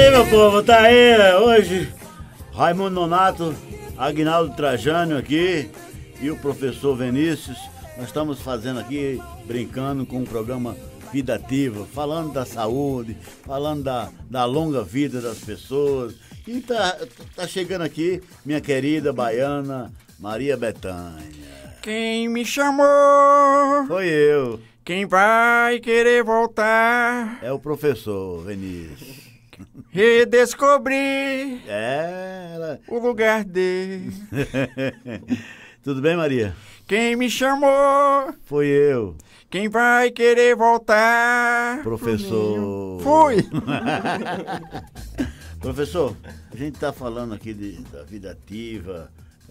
aí, meu povo, tá aí hoje Raimundo Nonato, Aguinaldo Trajano aqui e o professor Vinícius. Nós estamos fazendo aqui, brincando com o programa Vida Ativa, falando da saúde, falando da longa vida das pessoas. E tá chegando aqui minha querida baiana Maria Bethânia. Quem me chamou? Foi eu. Quem vai querer voltar? É o professor Vinícius. Redescobrir o lugar dele. Tudo bem, Maria? Quem me chamou? Foi eu. Quem vai querer voltar? Professor. Fui. Professor, a gente tá falando aqui da vida ativa.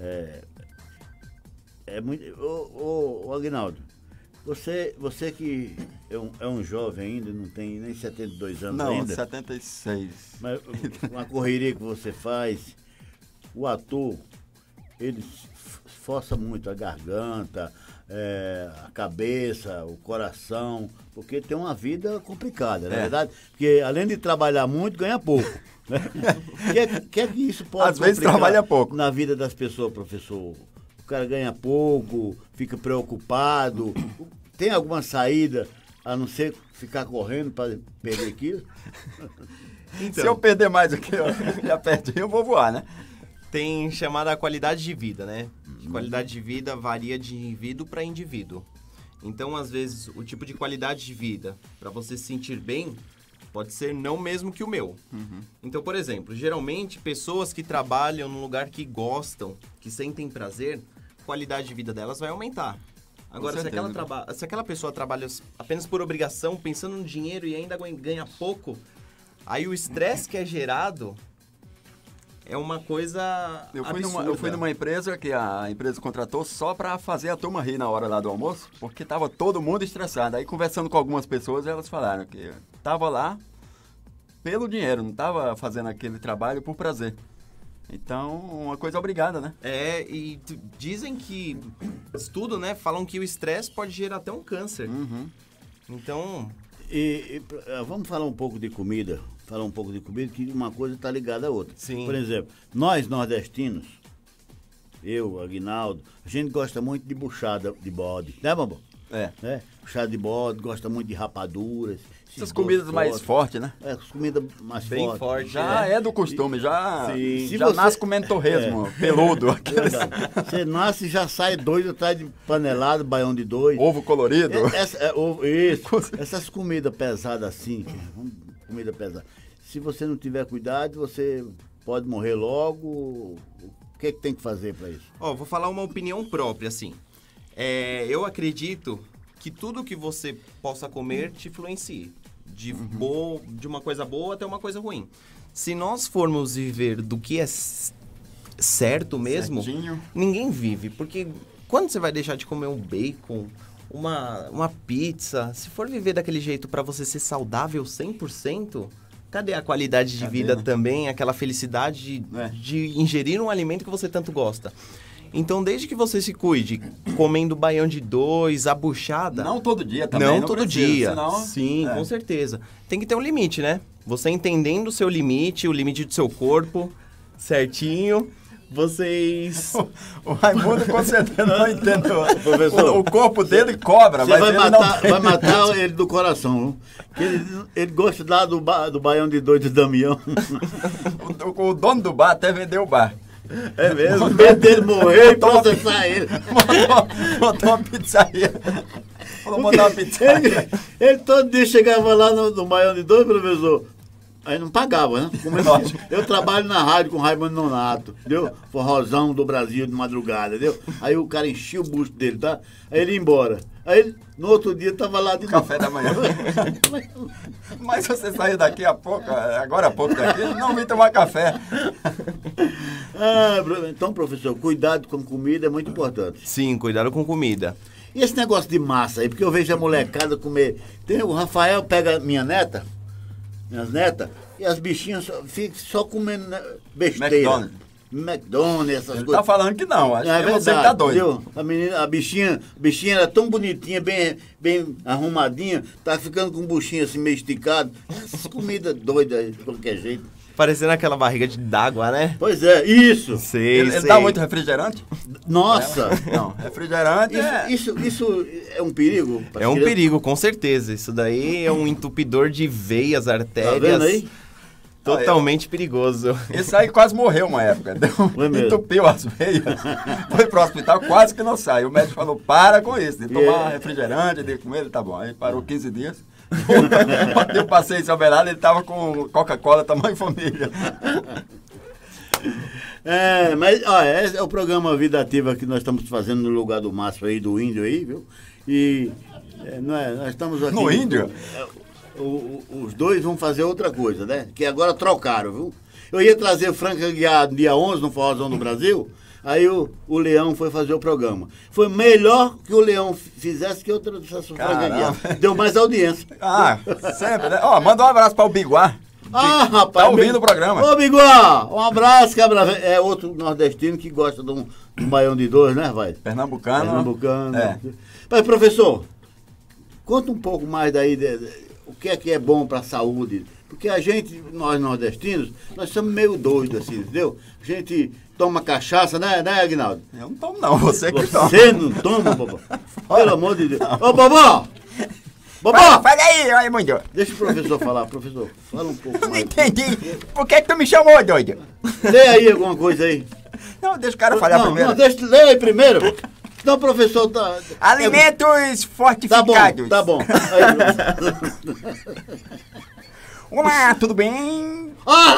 É muito. Ô, Aguinaldo, você que é um jovem ainda, não tem nem 72 anos ainda. Não, 76. Mas uma correria que você faz, o ator, ele esforça muito a garganta, a cabeça, o coração, porque tem uma vida complicada, não é verdade? Porque além de trabalhar muito, ganha pouco. Né? que isso pode Às vezes trabalha pouco. Na vida das pessoas, professor? O cara ganha pouco, fica preocupado. Tem alguma saída a não ser ficar correndo para perder aquilo? Então, se eu perder mais do que eu já perdi, eu vou voar, né? Tem chamada qualidade de vida, né? Qualidade de vida varia de indivíduo para indivíduo. Então, às vezes, o tipo de qualidade de vida, para você se sentir bem, pode ser não mesmo que o meu. Então, por exemplo, geralmente, pessoas que trabalham num lugar que gostam, que sentem prazer, a qualidade de vida delas vai aumentar. Agora, se aquela pessoa trabalha apenas por obrigação, pensando no dinheiro e ainda ganha pouco, aí o estresse que é gerado é uma coisa absurda. Eu fui numa empresa que a empresa contratou só para fazer a turma rir na hora lá do almoço, porque tava todo mundo estressado. Aí, conversando com algumas pessoas, elas falaram que tava lá pelo dinheiro, não tava fazendo aquele trabalho por prazer. Então, uma coisa obrigada, né? E dizem que, estudo, né, falam que o estresse pode gerar até um câncer. Então... vamos falar um pouco de comida. Que uma coisa está ligada à outra. Sim. Por exemplo, nós nordestinos, eu, Aguinaldo, a gente gosta muito de buchada de bode, né, Bambu? Né? Buchada de bode, gosta muito de rapaduras. Essas comidas mais fortes, né? As comidas mais bem fortes. Forte, já é do costume, já você nasce comendo torresmo, peludo. Você nasce e já sai doido atrás de panelada, baião de dois. Ovo colorido. Essas comidas pesadas assim, comida pesada. Se você não tiver cuidado, você pode morrer logo. O que tem que fazer para isso? Vou falar uma opinião própria, assim. Eu acredito que tudo que você possa comer te influencie. De uma coisa boa até uma coisa ruim. Se nós formos viver do que é certo mesmo, certinho, ninguém vive. Porque quando você vai deixar de comer um bacon, uma pizza, se for viver daquele jeito para você ser saudável 100%, cadê a qualidade de vida também, aquela felicidade de ingerir um alimento que você tanto gosta? Então, desde que você se cuide, comendo baião de dois, a buchada... Não todo dia também. Não todo dia. Senão... Sim, com certeza. Tem que ter um limite, né? Você entendendo o seu limite, o limite do seu corpo, certinho, vocês... O Raimundo com certeza não entende o corpo dele cobra, mas vai matar ele do coração. Ele gosta lá do baião de dois do Damião. O dono do bar até vendeu o bar. É mesmo? O medo dele morrer e processar ele. Montou uma pizzaria. Falou montar uma pizzaria. Ele todo dia chegava lá no baião de dois, professor. Aí não pagava, né? Eu trabalho na rádio com Raimundo Nonato, entendeu? Forrozão do Brasil de madrugada, entendeu? Aí o cara enchia o busto dele, tá? Aí ele ia embora. Aí no outro dia tava lá de café da manhã. Mas você saiu daqui agora há pouco daqui, não vim tomar café. Então, professor, cuidado com comida é muito importante. Sim, cuidado com comida. E esse negócio de massa aí? Porque eu vejo a molecada comer... O Rafael pega minhas netas, e as bichinhas ficam só comendo besteira. McDonald's, essas coisas. Tá falando que não, acho que é você que tá doido. A bichinha era tão bonitinha, bem arrumadinha, tá ficando com o buchinho assim meio esticado. Essas comidas doidas de qualquer jeito. Parecendo aquela barriga d'água, né? Pois é, isso. Sei, Ele dá muito refrigerante? Nossa. Não, refrigerante Isso é um perigo? É um perigo, com certeza. Isso daí é um entupidor de veias, artérias. Tá vendo aí? Totalmente perigoso. Esse aí quase morreu uma época. Entupiu as veias. Foi pro hospital, quase que não sai. O médico falou, para com isso. De tomar refrigerante, de comer, ele tá bom. Aí parou 15 dias. Eu passei em São Bernardo, ele tava com Coca-Cola, tamanho família. Mas, esse é o programa Vida Ativa que nós estamos fazendo no lugar do Márcio aí, do Índio aí, viu? E nós estamos aqui... No Índio? Os dois vão fazer outra coisa, né? Que agora trocaram, viu? Eu ia trazer Franca Guiar dia 11 no Forrozão do Brasil, aí o Leão foi fazer o programa. Foi melhor que o Leão fizesse que eu trouxesse o Franca Guiar. Deu mais audiência. Sempre, né? Manda um abraço para o Biguá. Rapaz. Tá ouvindo o programa. Ô, Biguá, um abraço, cabra. É outro nordestino que gosta de um baião de dois, né, vai? Pernambucano. Mas, professor, conta um pouco mais daí o que é bom para a saúde. Porque nós nordestinos, nós somos meio doidos, assim, entendeu? A gente toma cachaça, né, Aguinaldo? Eu não tomo, não. Você que toma. Você não toma, Bobó? Pelo amor de Deus. Ô, Bobó! Bobó! Fala aí, Raimundo. Deixa o professor falar, professor. Fala um pouco mais. Não entendi. Por que tu me chamou, doido? Lê aí alguma coisa aí. Não, deixa o cara falar primeiro. Não, lê aí primeiro. Então, professor, tá... Alimentos fortificados. Tá bom. Olá, tudo bem?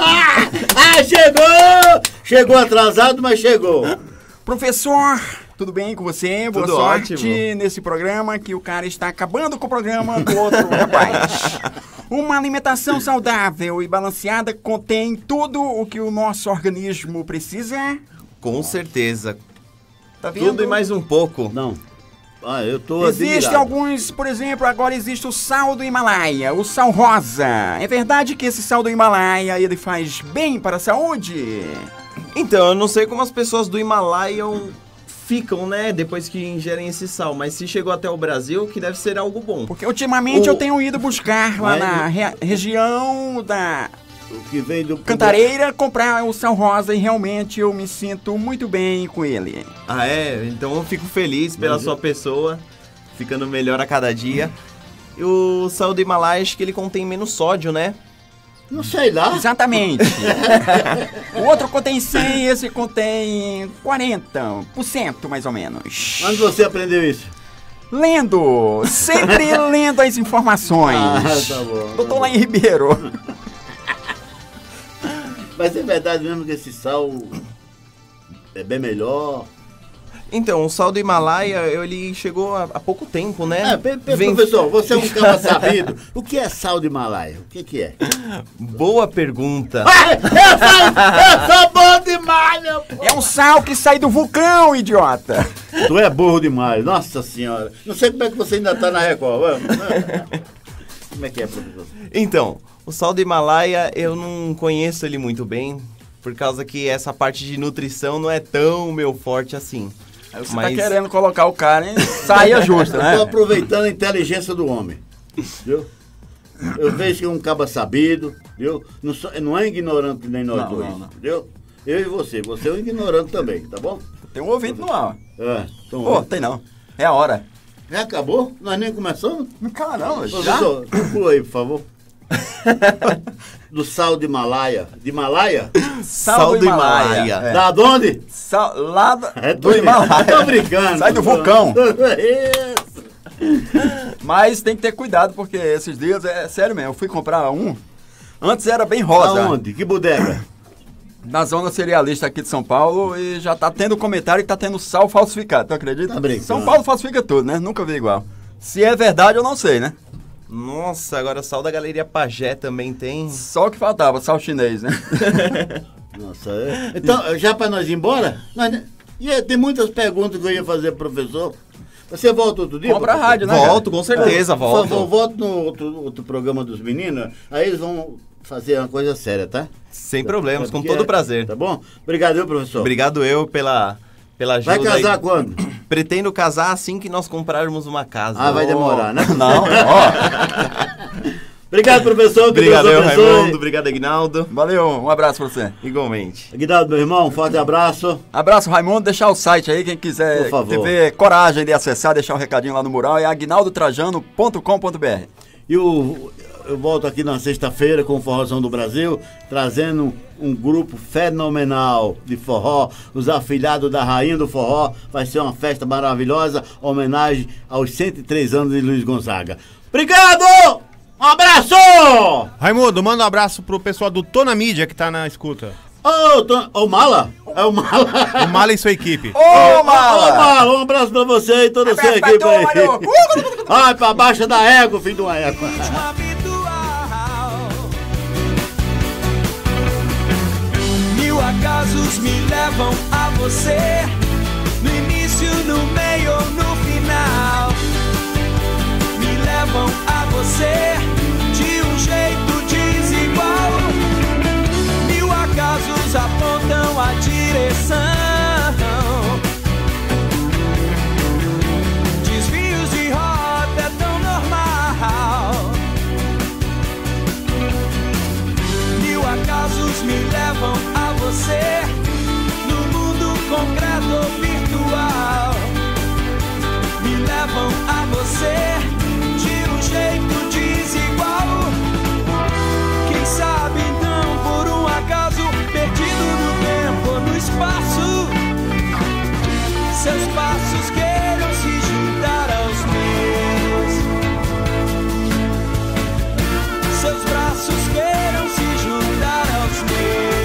Chegou! Chegou atrasado, mas chegou. Professor, tudo bem com você? Boa Tudo sorte ótimo. nesse programa que o cara está acabando com o programa do outro rapaz. Uma alimentação saudável e balanceada contém tudo o que o nosso organismo precisa? Com certeza. Tá vendo? Tudo e mais um pouco. Não. Eu tô Existem admirado. alguns, por exemplo, agora existe o sal do Himalaia, o sal rosa. É verdade que esse sal do Himalaia, ele faz bem para a saúde? Então, eu não sei como as pessoas do Himalaia ficam, né, depois que ingerem esse sal, mas se chegou até o Brasil, que deve ser algo bom. Porque ultimamente eu tenho ido buscar lá na região da... O que vem do Cantareira, comprar o sal rosa e realmente eu me sinto muito bem com ele. Então eu fico feliz pela sua pessoa, ficando melhor a cada dia. E o sal do Himalaia, acho que ele contém menos sódio, né? Não sei lá. Exatamente. O outro contém 100, esse contém 40%, mais ou menos. Onde você aprendeu isso? Lendo, sempre lendo as informações. Tá bom. Eu tô lá em Ribeiro. Mas é verdade mesmo que esse sal é bem melhor? Então, o sal do Himalaia, ele chegou há pouco tempo, né? Professor, você é um cara sabido. O que é sal do Himalaia? O que é? Boa pergunta. Eu sou bom demais, meu povo. É um sal que sai do vulcão, idiota. Tu é burro demais, nossa senhora. Não sei como é que você ainda tá na Record. Vamos. Como é que é, professor? Então, o sal do Himalaia, eu não conheço ele muito bem, por causa que essa parte de nutrição não é tão meu forte assim. Aí você tá querendo colocar o cara em saia justa, né? Eu tô aproveitando a inteligência do homem, viu? Eu vejo que é um caba sabido, viu? Não é ignorante nem nós dois, entendeu? Eu e você é um ignorante também, tá bom? Tem um ouvinte no ar. Então, tem não. É a hora. Já acabou? Nós nem começamos? Caramba, já? Professor, conclua aí, por favor. Do sal de Himalaia. De Himalaia? Sal do Himalaia. É. Da onde? Lá do Himalaia. Tô brincando. Sai do vulcão. Mas tem que ter cuidado, porque esses dias, é sério mesmo, eu fui comprar um. Antes era bem rosa. Aonde? Que bodega? Na zona cerealista aqui de São Paulo, e já tá tendo comentário que tá tendo sal falsificado, tu acredita? Tá brincando. São Paulo falsifica tudo, né? Nunca vi igual. Se é verdade, eu não sei, né? Nossa, agora sal da Galeria Pajé também tem. Só o que faltava, sal chinês, né? Nossa, então, já para nós ir embora? Tem muitas perguntas que eu ia fazer pro professor. Você volta outro dia? Vamos pra rádio, né? Volto, com certeza, volto. Por favor, volto no outro programa dos meninos, aí eles vão fazer uma coisa séria, tá? Sem problemas, com todo prazer. Tá bom? Obrigado, professor. Obrigado eu pela ajuda. Vai casar quando? Pretendo casar assim que nós comprarmos uma casa. Vai demorar, né? Não, Obrigado, professor. Obrigado, Raimundo. Obrigado, Aguinaldo. Valeu, um abraço pra você. Igualmente. Aguinaldo, meu irmão, um forte abraço. Abraço, Raimundo. Deixar o site aí, quem quiser Por favor. tiver coragem de acessar, deixar um recadinho lá no mural, é aguinaldotrajano.com.br. E eu volto aqui na sexta-feira com o Forrozão do Brasil, trazendo um grupo fenomenal de forró, os afilhados da Rainha do Forró. Vai ser uma festa maravilhosa, homenagem aos 103 anos de Luiz Gonzaga. Obrigado! Um abraço! Raimundo, manda um abraço pro pessoal do Tô na Mídia que tá na escuta. Ô, Mala? É o Mala? O Mala e sua equipe. Ô, Mala! Um abraço pra você e toda a sua equipe aí. Ai, pra baixo da égua, filho de uma égua. Mil acasos me levam a você, no início, no meio ou no final. Me levam a você de um jeito desigual. Mil acasos apontam a direção. Desvios de rota é tão normal. Mil acasos me levam a você, no mundo concreto ou virtual. Me levam a você de um jeito desigual. Quem sabe então, por um acaso, perdido no tempo ou no espaço, seus passos queiram se juntar aos meus, seus braços queiram se juntar aos meus.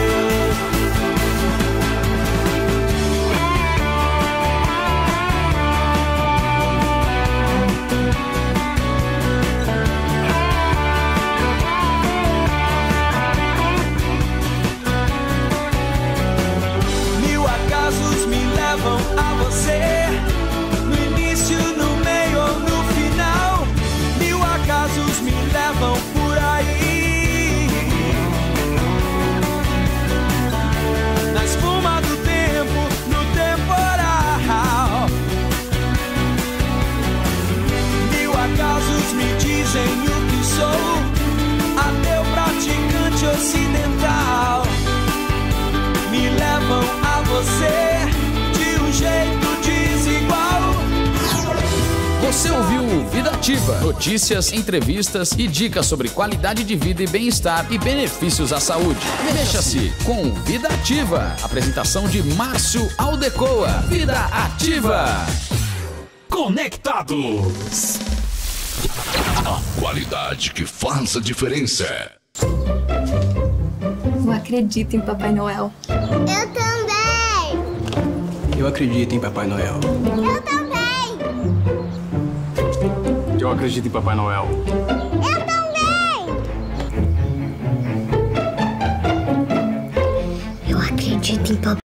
Mil acasos me levam a você, no início, no meio ou no final. Mil acasos me levam por aí, na espuma do tempo, no temporal. Mil acasos me dizem o que sou, ateu praticante ocidental. Me levam a você de um jeito desigual. Você ouviu Vida Ativa. Notícias, entrevistas e dicas sobre qualidade de vida e bem-estar e benefícios à saúde. Mexa-se com Vida Ativa. Apresentação de Márcio Aldecoa. Vida Ativa. Conectados. A qualidade que faz a diferença. Eu acredito em Papai Noel. Eu também! Eu acredito em Papai Noel. Eu também! Eu acredito em Papai Noel. Eu também! Eu acredito em Papai